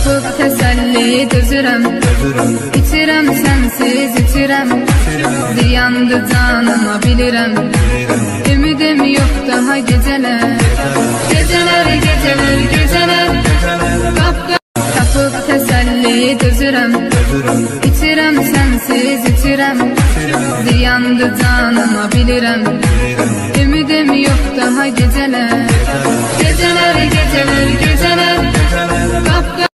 Tapıb təsəlli dözürəm, İçirəm sənsiz içirəm, ziyandı canıma bilirəm. Ümidim yox daha gecələr, gecələr, gecələr, gecələr. Tapıb təsəlli dözürəm, İçirəm sənsiz içirəm, ziyandı canıma bilirəm. Ümidim yox daha gecələr, gecələr, gecələr, gecələr.